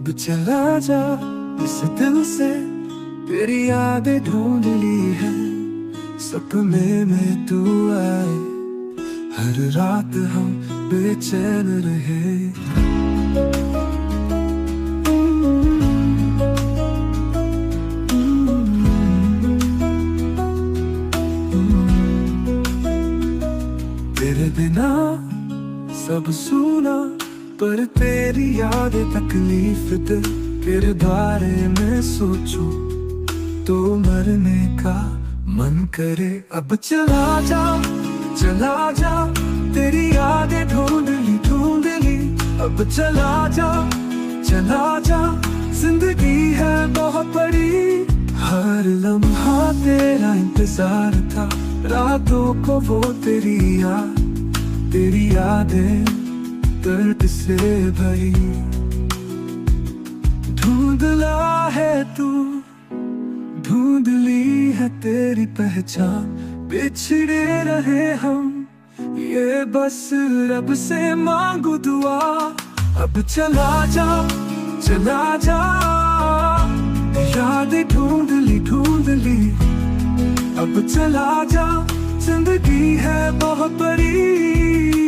अब चला जा इस दिल से, तेरी यादें ढूंढ ली है। सपने में तू आए, हर रात हम बेचैन रहे। तेरे बिना सब सूना, पर तेरी यादें तकलीफ दे। तेरे बारे में सोचूं तो मरने का मन करे। अब चला जा, चला जा, तेरी यादें ढूंढ ली। अब चला जा, चला जा, जिंदगी है बहुत बड़ी। हर लम्हा तेरा इंतजार था, रातों को वो तेरी यादें दर्द से भरी। ढूंढला है तू, ढूंढ ली है तेरी पहचान। बिछड़े रहे हम, ये बस रब से मांगू दुआ। अब चला जा, चला जा, यादें ढूंढ ली। अब चला जा, जिंदगी है बहुत बड़ी।